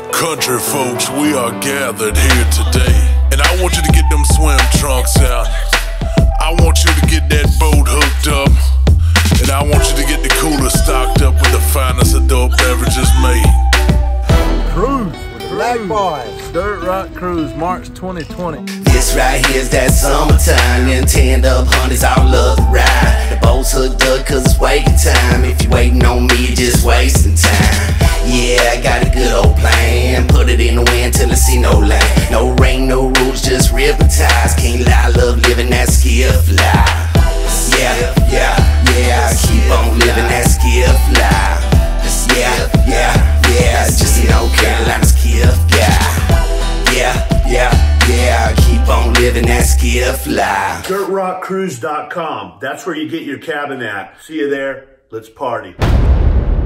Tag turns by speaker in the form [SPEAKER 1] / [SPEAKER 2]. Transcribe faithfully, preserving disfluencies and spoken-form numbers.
[SPEAKER 1] Country folks, we are gathered here today, and I want you to get them swim trunks out. I want you to get that boat hooked up, and I want you to get the cooler stocked up with the finest adult beverages made.
[SPEAKER 2] Cruise with the Black Boys. Dirt Rock Cruise, March twenty twenty.
[SPEAKER 3] This right here's that summertime. Them tanned up honeys all love to ride. The boat's hooked up cause it's waiting time. If you waiting on me, you're just wasting time. Yeah, I got a good old plan. Put it in the wind till I see no land. No rain, no rules, just river ties. Can't lie, love living that skiff life. Yeah, yeah, yeah, keep on living that skiff life. Yeah, yeah, yeah, just an old Carolina skiff guy. Yeah, yeah, yeah, keep on living that skiff life.
[SPEAKER 4] dirt rock cruise dot com. That's where you get your cabin at. See you there. Let's party.